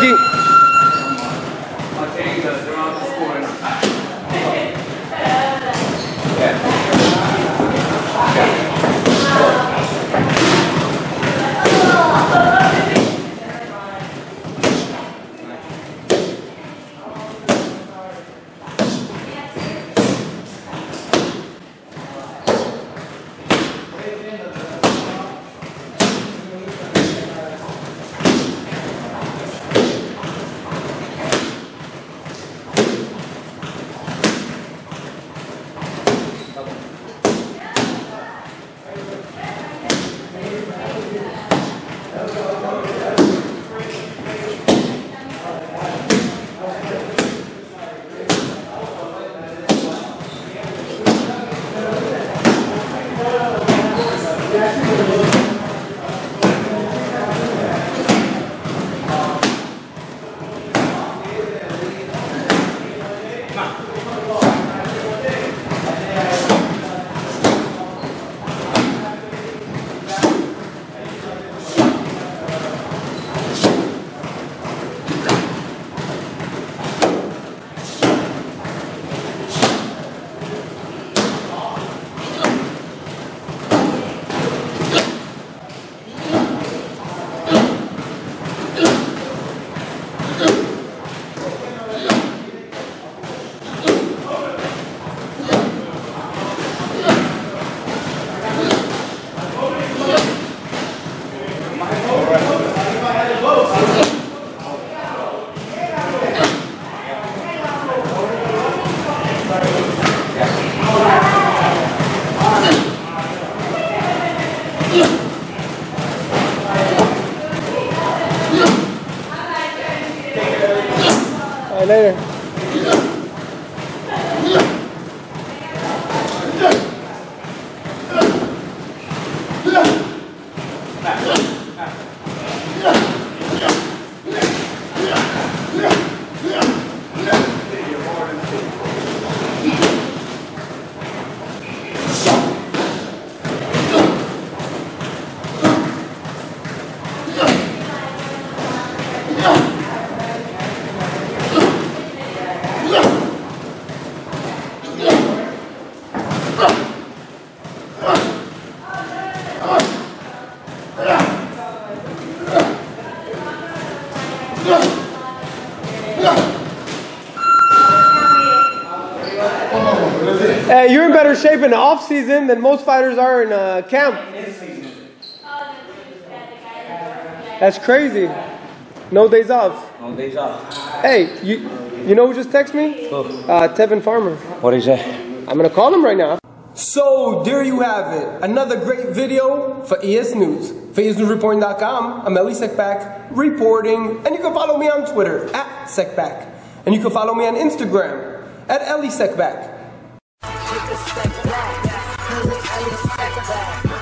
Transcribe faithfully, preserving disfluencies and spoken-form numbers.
Mikey. Later. Hey, you're in better shape in the off season than most fighters are in uh, camp. That's crazy. No days off. No days off. Hey, you you know who just texted me? Who? Uh, Tevin Farmer. What did he say? I'm gonna call him right now. So there you have it. Another great video for E S News. For E S News Reporting dot com, I'm Elie Seckbach reporting, and you can follow me on Twitter at Seckbach, and you can follow me on Instagram at Elie Seckbach. Take a step back, 'cause it's Elie Seckbach.